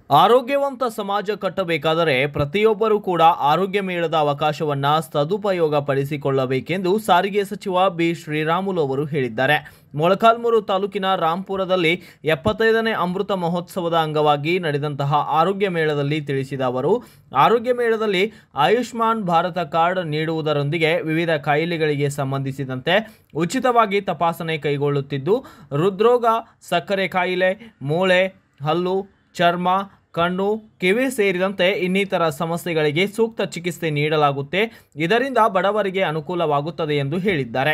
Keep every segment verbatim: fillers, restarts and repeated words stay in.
ಆರೋಗ್ಯವಂತ ಸಮಾಜ ಕಟ್ಟಬೇಕಾದರೆ ಪ್ರತಿಯೊಬ್ಬರೂ ಕೂಡ ಆರೋಗ್ಯ ಮೇಳದ ಅವಕಾಶವನ್ನು ಸದುಪಯೋಗ ಪಡಿಸಿಕೊಳ್ಳಬೇಕೆಂದು ಸಾರಿಗೆ ಸಚಿವ ಬಿ ಶ್ರೀರಾಮುಲು ಅವರು ಹೇಳಿದ್ದಾರೆ. ಮೊಳಕಾಲ್ಮೂರು ತಾಲೂಕಿನ ರಾಂಪುರದಲ್ಲಿ ಎಪ್ಪತ್ತೈದನೇ ಅಮೃತ ಮಹೋತ್ಸವದ ಅಂಗವಾಗಿ ನಡೆದಂತಹ ಆರೋಗ್ಯ ಮೇಳದಲ್ಲಿ ತಿಳಿಸಿದ ಅವರು, ಆರೋಗ್ಯ ಮೇಳದಲ್ಲಿ ಆಯುಷ್ಮಾನ್ ಭಾರತ ಕಾರ್ಡ್ ನೀಡುವುದರೊಂದಿಗೆ ವಿವಿಧ ಕಾಯಿಲೆಗಳಿಗೆ ಸಂಬಂಧಿಸಿದಂತೆ ಉಚಿತವಾಗಿ ತಪಾಸಣೆ ಕೈಗೊಳ್ಳುತ್ತಿದ್ದು, ಹೃದ್ರೋಗ, ಸಕ್ಕರೆ ಕಾಯಿಲೆ, ಮೂಳೆ, ಹಲ್ಲು, ಚರ್ಮ, ಕಣ್ಣು, ಕಿವಿ ಸೇರಿದಂತೆ ಇನ್ನಿತರ ಸಮಸ್ಯೆಗಳಿಗೆ ಸೂಕ್ತ ಚಿಕಿತ್ಸೆ ನೀಡಲಾಗುತ್ತೆ. ಇದರಿಂದ ಬಡವರಿಗೆ ಅನುಕೂಲವಾಗುತ್ತದೆ ಎಂದು ಹೇಳಿದ್ದಾರೆ.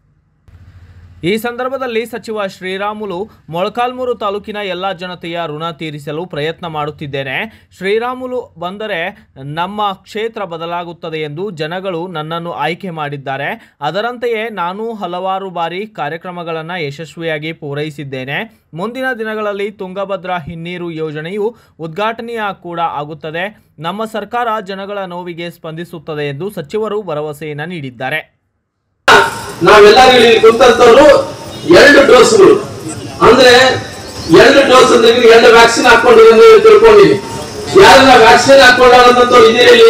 ಈ ಸಂದರ್ಭದಲ್ಲಿ ಸಚಿವ ಶ್ರೀರಾಮುಲು, ಮೊಳಕಾಲ್ಮೂರು ತಾಲೂಕಿನ ಎಲ್ಲ ಜನತೆಯ ಋಣ ತೀರಿಸಲು ಪ್ರಯತ್ನ ಮಾಡುತ್ತಿದ್ದೇನೆ. ಶ್ರೀರಾಮುಲು ಬಂದರೆ ನಮ್ಮ ಕ್ಷೇತ್ರ ಬದಲಾಗುತ್ತದೆ ಎಂದು ಜನಗಳು ನನ್ನನ್ನು ಆಯ್ಕೆ ಮಾಡಿದ್ದಾರೆ. ಅದರಂತೆಯೇ ನಾನು ಹಲವಾರು ಬಾರಿ ಕಾರ್ಯಕ್ರಮಗಳನ್ನು ಯಶಸ್ವಿಯಾಗಿ ಪೂರೈಸಿದ್ದೇನೆ. ಮುಂದಿನ ದಿನಗಳಲ್ಲಿ ತುಂಗಭದ್ರಾ ಹಿನ್ನೀರು ಯೋಜನೆಯು ಉದ್ಘಾಟನೆಯ ಕೂಡ ಆಗುತ್ತದೆ. ನಮ್ಮ ಸರ್ಕಾರ ಜನಗಳ ನೋವಿಗೆ ಸ್ಪಂದಿಸುತ್ತದೆ ಎಂದು ಸಚಿವರು ಭರವಸೆಯನ್ನು ನೀಡಿದ್ದಾರೆ. ನಾವೆಲ್ಲರೂ ಇಲ್ಲಿ ಕುಂತಂತವ್ರು ಎರಡು ಡೋಸ್ಗಳು ಅಂದ್ರೆ ಎರಡು ಡೋಸ್ ಅಂದ್ರೆ ಎರಡು ವ್ಯಾಕ್ಸಿನ್ ಹಾಕೊಂಡಿರೋ ತಿಳ್ಕೊಂಡಿವಿ. ಯಾರನ್ನ ವ್ಯಾಕ್ಸಿನ್ ಹಾಕೊಳ್ಳೋದಂತವ್ರು ಇದೀರಿ ಇಲ್ಲಿ?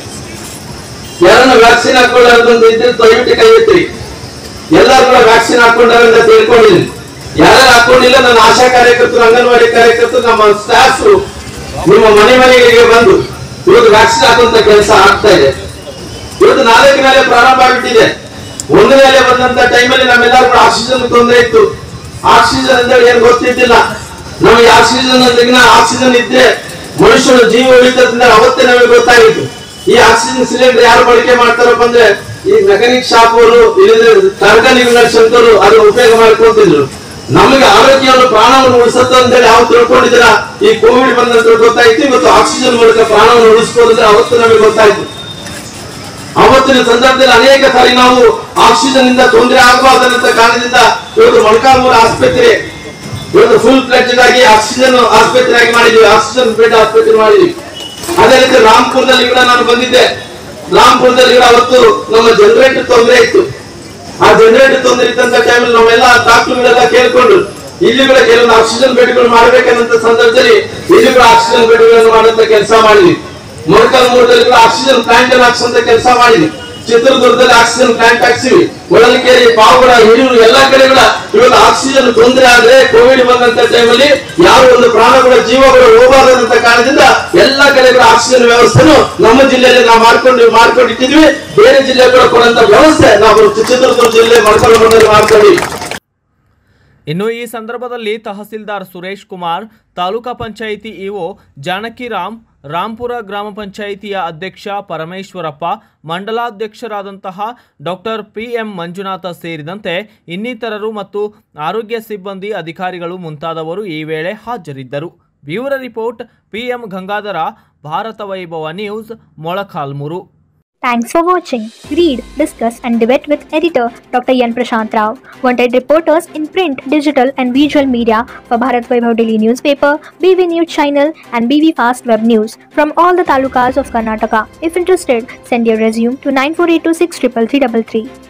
ಯಾರನ್ನ ವ್ಯಾಕ್ಸಿನ್ ಹಾಕೊಳ್ಳೋದಂತ ಇದ್ರೆ ದಯವಿಟ್ಟು ಕೈ ಎತ್ತಿರಿ. ಎಲ್ಲರೂ ಕೂಡ ವ್ಯಾಕ್ಸಿನ್ ಹಾಕೊಂಡಾರ ಅಂತ ತಿಳ್ಕೊಂಡಿದ್ದೀನಿ. ಯಾರು ಹಾಕೊಂಡಿಲ್ಲ, ನನ್ನ ಆಶಾ ಕಾರ್ಯಕರ್ತರು, ಅಂಗನವಾಡಿ ಕಾರ್ಯಕರ್ತರು, ನಮ್ಮ ಸ್ಟಾಫ್ ನಿಮ್ಮ ಮನೆ ಮನೆಗಳಿಗೆ ಬಂದು ಇವತ್ತು ವ್ಯಾಕ್ಸಿನ್ ಹಾಕುವಂತ ಕೆಲಸ ಆಗ್ತಾ ಇದೆ. ಇವತ್ತು ನಾಲ್ಕು ಮೇಲೆ ಪ್ರಾರಂಭ ಆಗಿಬಿಟ್ಟಿದೆ. ಒಂದು ವೇಳೆ ಬಂದಂತ ಟೈಮಲ್ಲಿ ನಮ್ಮೆಲ್ಲರೂ ಆಕ್ಸಿಜನ್ ತೊಂದರೆ ಇತ್ತು. ಆಕ್ಸಿಜನ್ ಅಂದ್ರೆ ಏನ್ ಗೊತ್ತಿದ್ದಿಲ್ಲ ನಮಗೆ. ಆಕ್ಸಿಜನ್ ಅಂದ್ರೆ ಆಕ್ಸಿಜನ್ ಇದ್ರೆ ಮನುಷ್ಯನ ಜೀವ ಉಳಿತದಿಂದ ಅವತ್ತೇ ನಮಗೆ ಗೊತ್ತಾಗಿತ್ತು. ಈ ಆಕ್ಸಿಜನ್ ಸಿಲಿಂಡರ್ ಯಾರು ಬಳಕೆ ಮಾಡ್ತಾರಪ್ಪ ಅಂದ್ರೆ ಈ ಮೆಕ್ಯಾನಿಕ್ ಶಾಪ್ ಅವರು, ಇಲ್ಲಿಂದ ಕಾರ್ಖಾನೆಗಳು ನಡೆಸಂತವ್ರು ಅದನ್ನ ಉಪಯೋಗ ಮಾಡ್ಕೊತಿದ್ರು. ನಮಗೆ ಆರೋಗ್ಯವನ್ನು ಪ್ರಾಣವನ್ನು ಉಳಿಸುತ್ತೆ ಅಂತ ಹೇಳಿ ಯಾವ ತಿಳ್ಕೊಂಡಿದ್ರ ಈ ಕೋವಿಡ್ ಬಂದಂತ ಗೊತ್ತಾಯ್ತು. ಇವತ್ತು ಆಕ್ಸಿಜನ್ ಮೂಲಕ ಪ್ರಾಣವನ್ನು ಉಳಿಸಬಹುದು ಅಂದ್ರೆ ಅವತ್ತು ನಮಗೆ ಗೊತ್ತಾಯ್ತು. ಅವತ್ತಿನ ಸಂದರ್ಭದಲ್ಲಿ ಅನೇಕ ಸಾರಿ ನಾವು ಆಕ್ಸಿಜನ್ ಇಂದ ತೊಂದರೆ ಆಗಬಾರದಂತ ಕಾರಣದಿಂದ ಇವತ್ತು ಮೊಳಕಾಲ್ಮೂರು ಆಸ್ಪತ್ರೆ ಇವತ್ತು ಫುಲ್ ಫ್ಲೆಡ್ಜ್ ಆಗಿ ಆಕ್ಸಿಜನ್ ಆಸ್ಪತ್ರೆ ಆಗಿ ಮಾಡಿದ್ವಿ, ಆಕ್ಸಿಜನ್ ಬೆಡ್ ಆಸ್ಪತ್ರೆ ಮಾಡಿದ್ವಿ. ಅದೇ ರೀತಿ ರಾಂಪುರದಲ್ಲಿ ಕೂಡ ನಾನು ಬಂದಿದ್ದೆ. ರಾಂಪುರದಲ್ಲಿ ಕೂಡ ಅವತ್ತು ನಮ್ಮ ಜನರೇಟರ್ ತೊಂದರೆ ಇತ್ತು. ಆ ಜನರೇಟರ್ ತೊಂದರೆ ಇದ್ದಂತ ಟೈಮಲ್ಲಿ ನಾವೆಲ್ಲ ಡಾಕ್ಟರ್ಗಳೆಲ್ಲ ಕೇಳ್ಕೊಂಡು ಇಲ್ಲಿ ಕೂಡ ಕೆಲವೊಂದು ಆಕ್ಸಿಜನ್ ಬೆಡ್ಗಳು ಮಾಡಬೇಕನ್ನಂತ ಸಂದರ್ಭದಲ್ಲಿ ಇಲ್ಲಿ ಕೂಡ ಆಕ್ಸಿಜನ್ ಬೆಡ್ಗಳನ್ನು ಮಾಡುವಂತ ಕೆಲಸ ಮಾಡಿದ್ವಿ. ಮೊಳಕಾಲ್ಮೂರದಲ್ಲಿ ಕೂಡ ಆಕ್ಸಿಜನ್ ಪ್ಲಾಂಟ್ ಅನ್ನು ಹಾಕ್ಸುವಂತ ಕೆಲಸ ಮಾಡಿದ್ವಿ. ಚಿತ್ರದುರ್ಗದಲ್ಲಿ ಆಕ್ಸಿಜನ್ ಪ್ಲಾಂಟ್ ಹಾಕ್ಸಿವಿ. ಹೊಳಲ್ಕೆರೆ, ಪಾವಗಡ, ಹಿರಿಯೂರು ಎಲ್ಲಾ ಕಡೆ ಕೂಡ ಇವತ್ತು ಆಕ್ಸಿಜನ್ ತೊಂದರೆ ಆದ್ರೆ ಕೋವಿಡ್ ಬಂದಂತ ಟೈಮಲ್ಲಿ ಯಾವ ಒಂದು ಪ್ರಾಣಗಳ ಜೀವಗಳು ಹೋಗಬಾರದಂತ ಕಾರಣದಿಂದ ಎಲ್ಲಾ ಕಡೆ ಕೂಡ ಆಕ್ಸಿಜನ್ ವ್ಯವಸ್ಥೆನು ನಮ್ಮ ಜಿಲ್ಲೆಯಲ್ಲಿ ನಾವು ಮಾಡ್ಕೊಂಡು ಮಾಡ್ಕೊಂಡಿಟ್ಟಿದ್ವಿ. ಬೇರೆ ಜಿಲ್ಲೆ ಕೂಡ ಕೊಡುವಂತ ವ್ಯವಸ್ಥೆ ನಾವು ಚಿತ್ರದುರ್ಗ ಜಿಲ್ಲೆ ಮೊಳಕಾಲ್ಮೂರಲ್ಲಿ ಮಾಡ್ಕೊಂಡಿವಿ. ಇನ್ನು ಈ ಸಂದರ್ಭದಲ್ಲಿ ತಹಸೀಲ್ದಾರ್ ಸುರೇಶ್ ಕುಮಾರ್, ತಾಲೂಕಾ ಪಂಚಾಯಿತಿ ಇಒ ಜಾನಕಿರಾಮ್, ರಾಂಪುರ ಗ್ರಾಮ ಪಂಚಾಯಿತಿಯ ಅಧ್ಯಕ್ಷ ಪರಮೇಶ್ವರಪ್ಪ, ಮಂಡಲಾಧ್ಯಕ್ಷರಾದಂತಹ ಡಾಕ್ಟರ್ ಪಿ ಎಂ ಮಂಜುನಾಥ ಸೇರಿದಂತೆ ಇನ್ನಿತರರು ಮತ್ತು ಆರೋಗ್ಯ ಸಿಬ್ಬಂದಿ, ಅಧಿಕಾರಿಗಳು ಮುಂತಾದವರು ಈ ವೇಳೆ ಹಾಜರಿದ್ದರು. Bureau report, P M Gangadhara, Bharata Vaibhava news, Molakalmuru. Thanks for watching. Read, discuss and debate with editor Doctor Yan Prashant Rao. Wanted reporters in print, digital and visual media for Bharat Vaibhav Daily Newspaper, B V News Channel and B V Fast Web News from all the talukas of Karnataka. If interested, send your resume to nine four eight two six three three three three three.